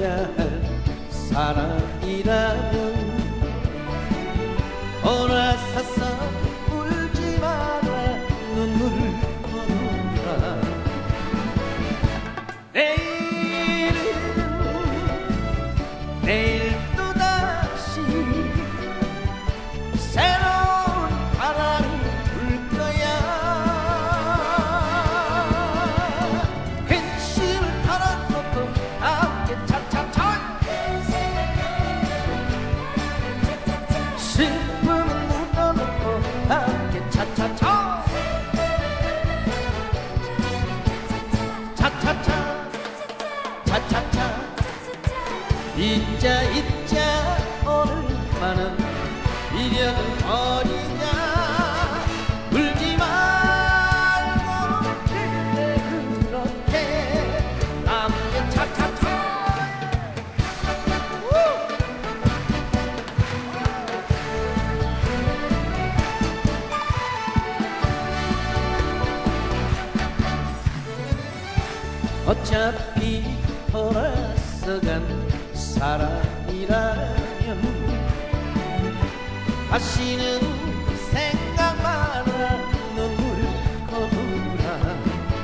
지켜야 할 사랑이라면 오라사사 울지 마라 눈물을 거두라. 내일 또다시 새로운 바람이 불 거야. 근심을 털어놓고 함께 차차차 슬픔은 묻어놓고 함께 차차차 차차차 차차차 잊자 오늘만은 미련은 버리자. 울지 말고 그래 그렇게 함께 차차차. 어차피 돌아서간 사랑이라면 다시는 생각 마라 눈물 거두라.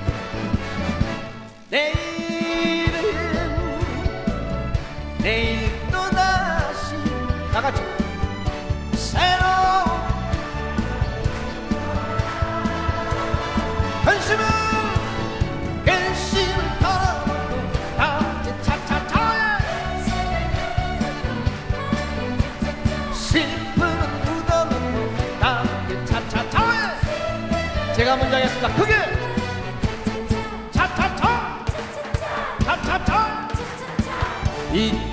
내일 또다시 다같이 새로운 근심을 털어놓고 함께 차차차 슬픔은 묻어놓고 함께 차차차. 제가 먼저 하겠습니다. 크게 차차차 차차차.